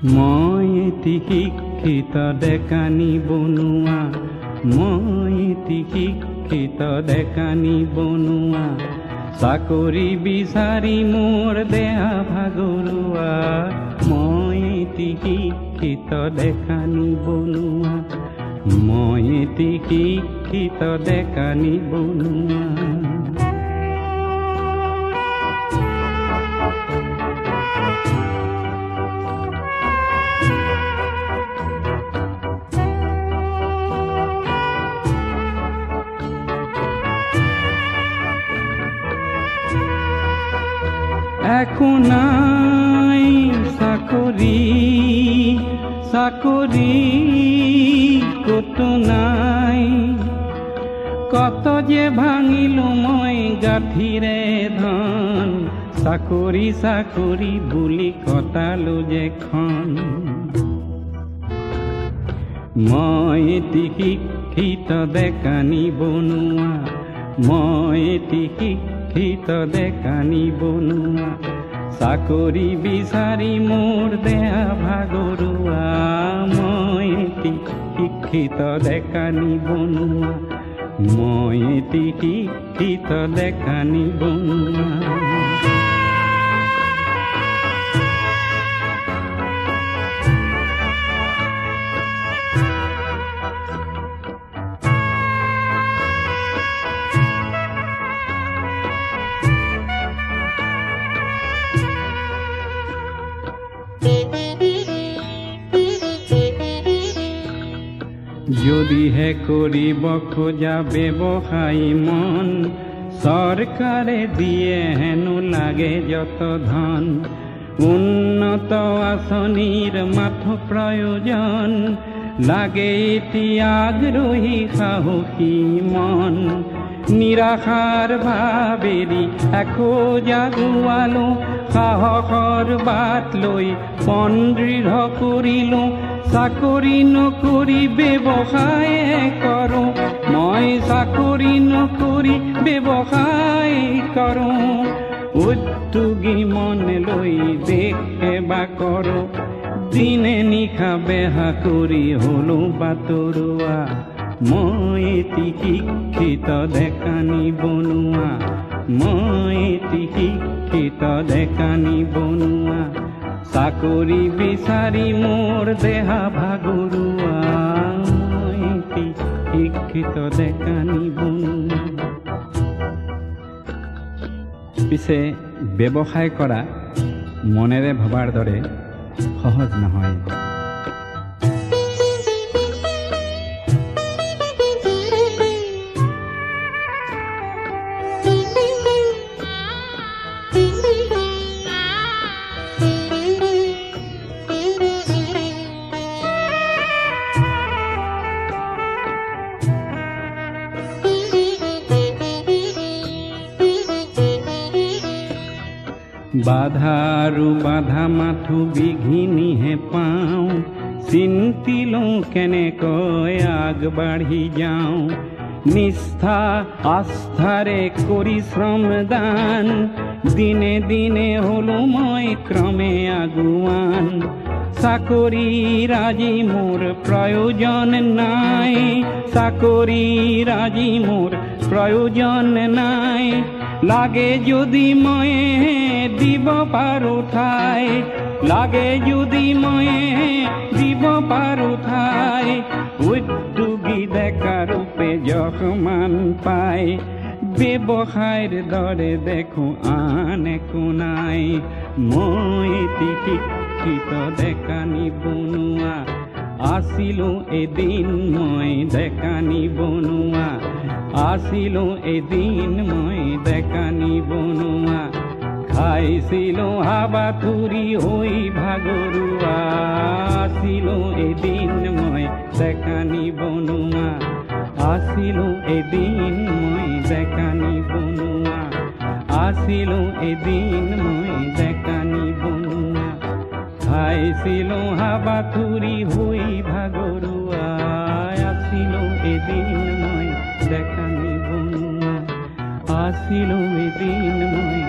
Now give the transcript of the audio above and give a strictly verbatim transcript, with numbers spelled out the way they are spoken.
মই এটি শিক্ষিত ডেকা নিবনুৱা, মই এটি শিক্ষিত ডেকা নিবনুৱা, চাকৰি বিচাৰি মোৰ দেহা ভাগৰুৱা। মই এটি শিক্ষিত ডেকা নিবনুৱা, মই এটি শিক্ষিত ডেকা নিবনুৱা। এখন নাই চাকৰি, চাকৰি কতো নাই, কত যে ভাঙিলো মই গাঁঠিৰে ধন, চাকৰি চাকৰি বুলি কটালো যেখন। মই এটি শিক্ষিত ডেকা নিবনুৱা, মই এটি শিক্ষিত ডেকা নিবনুৱা, চাকৰি বিচাৰি মোৰ দেহা ভাগৰুৱা। মই এটি শিক্ষিত ডেকা নিবনুৱা, মই এটি শিক্ষিত ডেকা নিবনুৱা। যদিহে কৰিব খোজা ব্যৱসায়ী মন, চৰকাৰে দিয়ে হেনো লাগে যত ধন। উন্নত আঁচনিৰ মাথো প্ৰয়োজন, লাগে এতিয়া আগ্ৰহী সাহসী মন। নিৰাশাৰ ভাবেৰি এখোজ আগুৱালো, সাহসৰ বাট লৈ মন দৃঢ় কৰিলো। চাকৰি নকৰি ব্যৱসায় কৰো, মই চাকৰি নকৰি ব্যৱসায় কৰো। উদ্যোগী মন লৈ দেশ সেৱা কৰো, দিনে নিশা বেহা কৰি হলো বাতৰুৱা। মই এটি শিক্ষিত ডেকা নিবনুৱা, মই এটি শিক্ষিত ডেকা নিবনুৱা, চাকৰি বিচাৰি মোৰ দেহা ভাগৰুৱা। মই এটি শিক্ষিত ডেকা নিবনুৱা। পিছে ব্যৱসায় কৰা মনেৰে ভবাৰ দৰে সহজ নহয়। বাধা আৰু বাধা মাথো বিঘিনিহে পাওঁ, চিন্তিলো কেনেকৈ আগবাঢ়ি যাওঁ। নিষ্ঠা আস্থাৰে কৰি শ্ৰম দান, দিনে দিনে হলো মই ক্ৰমে আগুৱান। চাকৰিৰ আজি মোৰ প্ৰয়োজন নাই, চাকৰিৰ আজি মোৰ প্ৰয়োজন নাই। লাগে যদি মই দিব পাৰো ঠাই, লাগে যদি মই দিব পাৰো ঠাই। উদ্যোগী ডেকা ৰূপে যশমান পাই, ব্যৱসায়ৰ দৰে দেখো আন একো নাই। মই এটি শিক্ষিত ডেকা নিবনুৱা, আছিলো এদিন মই ডেকা নিবনুৱা, আছিলো এদিন মই ডেকা নিবনুৱা। খাইছিলো হাবাথুৰি হৈ ভাগৰুৱা, আছিলো এদিন মই ডেকা নিবনুৱা, আছিলো এদিন মই ডেকা নিবনুৱা, আছিলো এদিন মই ডেকা নিবনুৱা। খাইছিলো হাবাথুৰি হৈ ভাগৰুৱা, আছিলো এদিন মই ডেকা নিবনুৱা, আছিলো এদিন মই